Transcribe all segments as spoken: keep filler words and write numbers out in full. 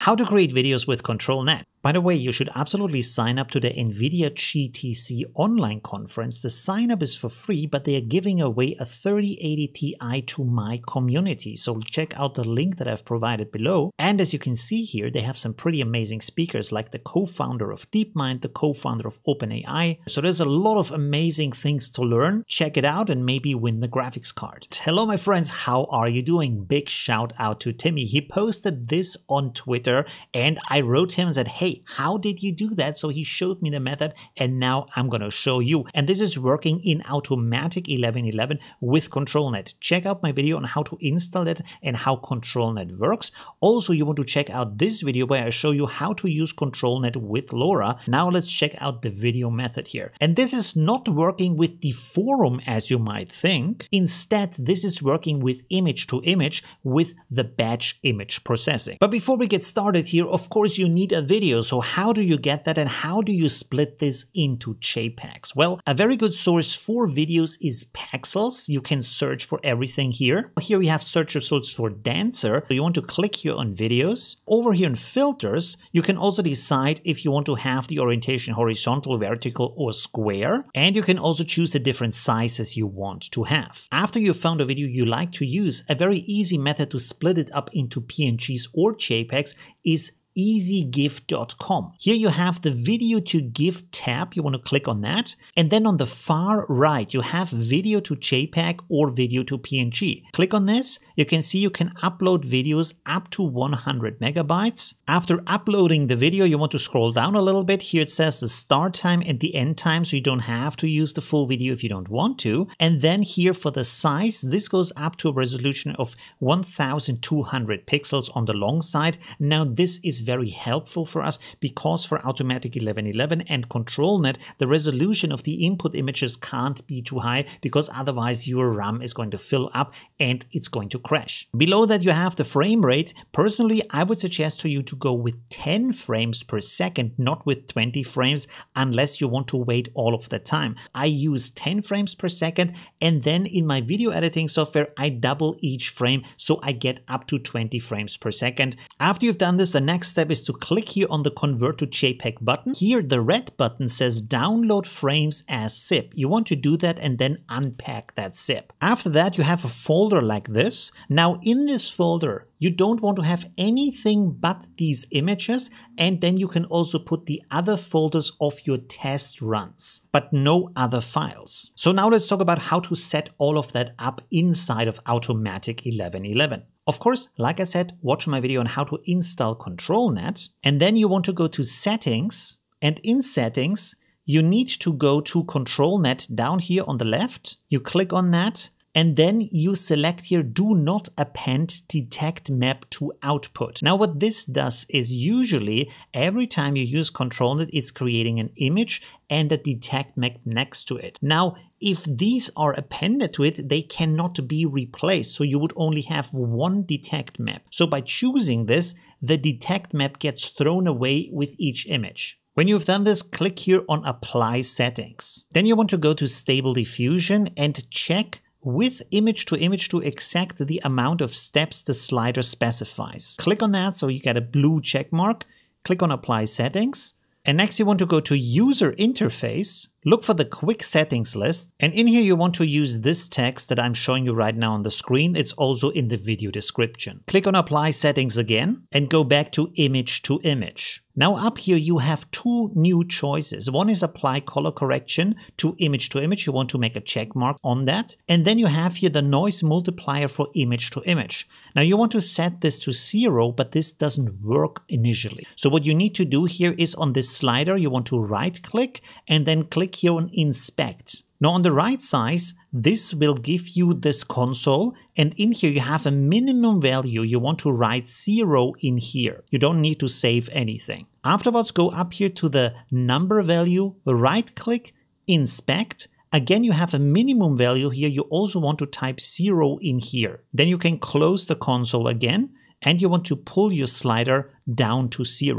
How to create videos with ControlNet. By the way, you should absolutely sign up to the NVIDIA G T C online conference. The sign up is for free, but they are giving away a thirty eighty Ti to my community. So check out the link that I've provided below. And as you can see here, they have some pretty amazing speakers like the co-founder of DeepMind, the co-founder of OpenAI. So there's a lot of amazing things to learn. Check it out and maybe win the graphics card. Hello, my friends. How are you doing? Big shout out to Timmy. He posted this on Twitter and I wrote him and said, hey, how did you do that? So he showed me the method and now I'm going to show you. And this is working in Automatic eleven eleven with ControlNet. Check out my video on how to install it and how ControlNet works. Also, you want to check out this video where I show you how to use ControlNet with LoRa. Now let's check out the video method here. And this is not working with the forum as you might think. Instead, this is working with image to image with the batch image processing. But before we get started here, of course, you need a video. So how do you get that and how do you split this into JPEGs? Well, a very good source for videos is Pexels. You can search for everything here. Here we have search results for Dancer. So you want to click here on videos. Over here in filters, you can also decide if you want to have the orientation horizontal, vertical, or square. And you can also choose the different sizes you want to have. After you've found a video you like to use, a very easy method to split it up into P N Gs or JPEGs is easy gif dot com. Here you have the video to GIF tab. You want to click on that. And then on the far right, you have video to JPEG or video to P N G. Click on this. You can see you can upload videos up to one hundred megabytes. After uploading the video, you want to scroll down a little bit. Here it says the start time and the end time, so you don't have to use the full video if you don't want to. And then here for the size, this goes up to a resolution of one thousand two hundred pixels on the long side. Now this is very helpful for us because for Automatic eleven eleven and ControlNet, the resolution of the input images can't be too high because otherwise your RAM is going to fill up and it's going to crash. Below that you have the frame rate. Personally, I would suggest for you to go with ten frames per second, not with twenty frames, unless you want to wait all of the time. I use ten frames per second and then in my video editing software, I double each frame so I get up to twenty frames per second. After you've done this, the next step is to click here on the Convert to JPEG button. Here the red button says download frames as zip. You want to do that and then unpack that zip. After that you have a folder like this. Now in this folder you don't want to have anything but these images, and then you can also put the other folders of your test runs, but no other files. So now let's talk about how to set all of that up inside of Automatic eleven eleven. Of course, like I said, watch my video on how to install ControlNet, and then you want to go to Settings, and in Settings, you need to go to ControlNet down here on the left. You click on that, and then you select here, do not append detect map to output. Now what this does is usually every time you use ControlNet, it's creating an image and a detect map next to it. Now, if these are appended to it, they cannot be replaced. So you would only have one detect map. So by choosing this, the detect map gets thrown away with each image. When you've done this, click here on Apply Settings. Then you want to go to Stable Diffusion and check with image to image to exact the amount of steps the slider specifies. Click on that so you get a blue check mark. Click on Apply Settings. And next you want to go to User Interface. Look for the quick settings list, and in here you want to use this text that I'm showing you right now on the screen. It's also in the video description. Click on Apply Settings again and go back to Image to Image. Now up here you have two new choices. One is Apply Color Correction to Image to Image. You want to make a check mark on that. And then you have here the Noise Multiplier for Image to Image. Now you want to set this to zero, but this doesn't work initially. So what you need to do here is on this slider, you want to right click and then click here on Inspect. Now on the right side, this will give you this console, and in here you have a minimum value. You want to write zero in here. You don't need to save anything. Afterwards, go up here to the number value, right click, Inspect. Again, you have a minimum value here. You also want to type zero in here. Then you can close the console again, and you want to pull your slider down to zero.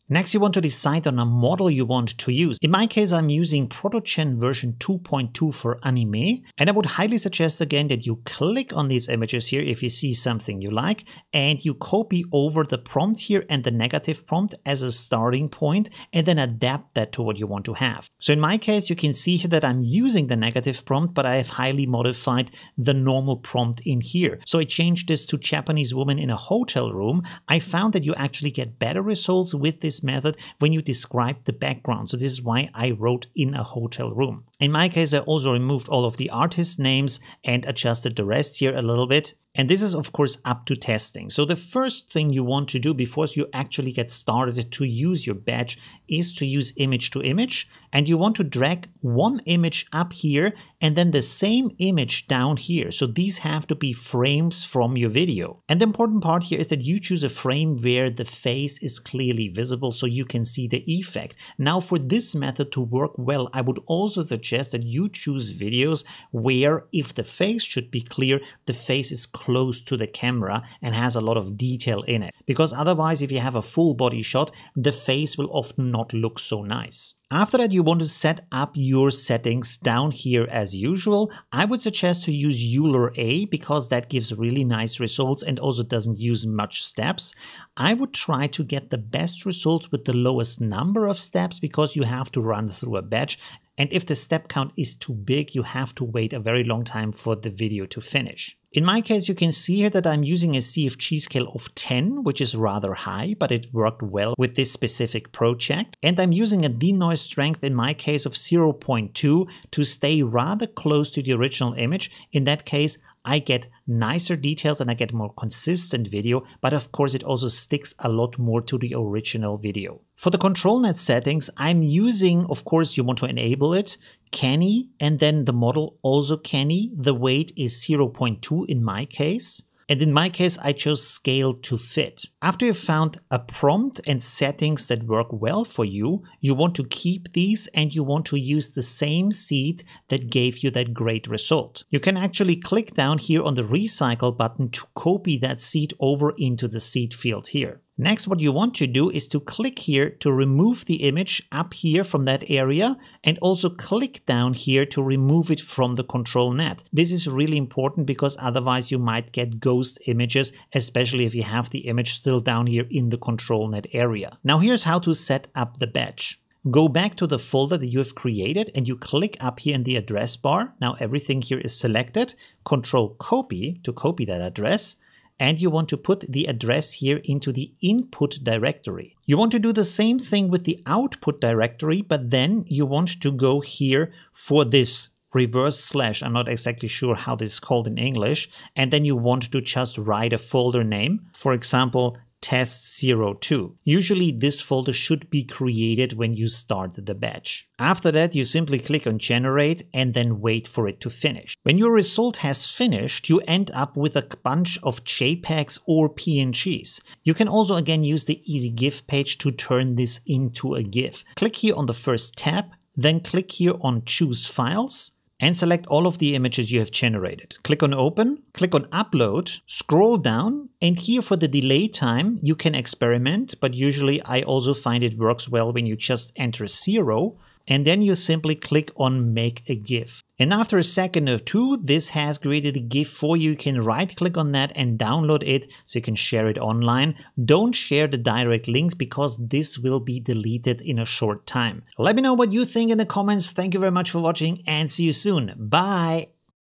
Next, you want to decide on a model you want to use. In my case, I'm using ProtoGen version two point two for anime, and I would highly suggest again that you click on these images here if you see something you like, and you copy over the prompt here and the negative prompt as a starting point, and then adapt that to what you want to have. So in my case, you can see here that I'm using the negative prompt, but I have highly modified the normal prompt in here. So I changed this to Japanese woman in a hotel room. I found that you actually get better results with this method when you describe the background. So this is why I wrote in a hotel room. In my case, I also removed all of the artist names and adjusted the rest here a little bit. And this is of course up to testing. So the first thing you want to do before you actually get started to use your badge is to use image to image. And you want to drag one image up here and then the same image down here. So these have to be frames from your video. And the important part here is that you choose a frame where the face is clearly visible so you can see the effect. Now for this method to work well, I would also suggest that you choose videos where if the face should be clear, the face is close to the camera and has a lot of detail in it. Because otherwise, if you have a full body shot, the face will often not look so nice. After that, you want to set up your settings down here as usual. I would suggest to use Euler A because that gives really nice results and also doesn't use much steps. I would try to get the best results with the lowest number of steps because you have to run through a batch. And if the step count is too big, you have to wait a very long time for the video to finish. In my case, you can see here that I'm using a C F G scale of ten, which is rather high, but it worked well with this specific project. And I'm using a denoise strength in my case of zero point two to stay rather close to the original image. In that case, I get nicer details and I get more consistent video, but of course it also sticks a lot more to the original video. For the control net settings, I'm using, of course, you want to enable it, Canny, and then the model also Canny. The weight is zero point two in my case. And in my case, I chose scale to fit. After you've found a prompt and settings that work well for you, you want to keep these and you want to use the same seed that gave you that great result. You can actually click down here on the recycle button to copy that seed over into the seed field here. Next, what you want to do is to click here to remove the image up here from that area and also click down here to remove it from the control net. This is really important because otherwise you might get ghost images, especially if you have the image still down here in the control net area. Now here's how to set up the batch. Go back to the folder that you have created and you click up here in the address bar. Now everything here is selected. Control copy to copy that address. And you want to put the address here into the input directory. You want to do the same thing with the output directory, but then you want to go here for this reverse slash. I'm not exactly sure how this is called in English. And then you want to just write a folder name. For example, test zero two. Usually this folder should be created when you start the batch. After that, you simply click on generate and then wait for it to finish. When your result has finished, you end up with a bunch of JPEGs or P N Gs. You can also again use the Easy GIF page to turn this into a GIF. Click here on the first tab, then click here on choose files, and select all of the images you have generated. Click on open, click on upload, scroll down, and here for the delay time, you can experiment, but usually I also find it works well when you just enter zero, and then you simply click on make a GIF. And after a second or two, this has created a GIF for you. You can right click on that and download it so you can share it online. Don't share the direct link because this will be deleted in a short time. Let me know what you think in the comments. Thank you very much for watching and see you soon. Bye!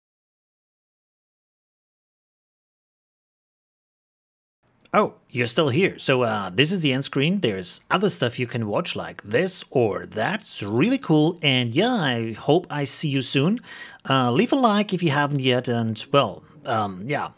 Oh, you're still here. So uh, this is the end screen. There's other stuff you can watch like this or that. It's really cool. And yeah, I hope I see you soon. Uh, leave a like if you haven't yet. And well, um, yeah,